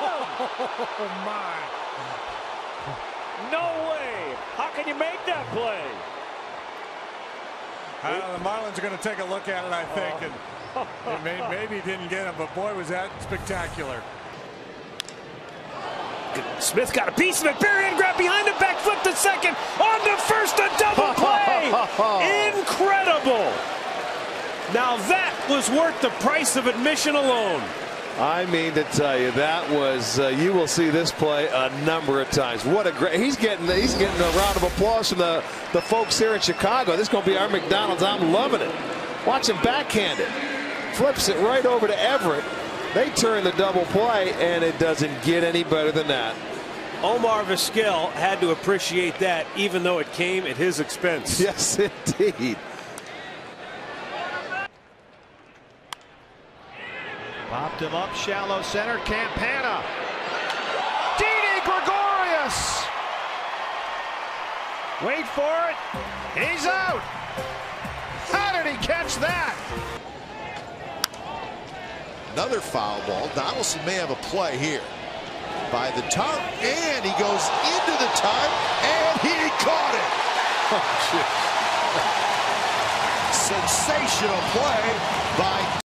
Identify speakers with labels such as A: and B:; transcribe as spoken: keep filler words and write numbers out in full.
A: Oh, my. No way. How can you make that play?
B: Uh, the Marlins are going to take a look at it, I think.
A: Oh.
B: And it may, maybe didn't get him, but boy, was that spectacular.
A: Smith got a piece of it. Barrier grab behind it. Back flip to second. On to first. A double play. Incredible. Now that was worth the price of admission alone.
C: I mean to tell you, that was uh, you will see this play a number of times. What a great, he's getting he's getting a round of applause from the the folks here in Chicago. This is going to be our McDonald's. I'm loving it. Watch him backhand it, flips it right over to Everett. They turn the double play, and it doesn't get any better than that.
A: Omar Vizquel had to appreciate that, even though it came at his expense.
C: Yes, indeed.
D: Popped him up, shallow center, Campana. Didi Gregorius. Wait for it. He's out. How did he catch that?
E: Another foul ball. Donaldson may have a play here. By the tarp, and he goes into the tarp, and he caught it. Oh, sensational play by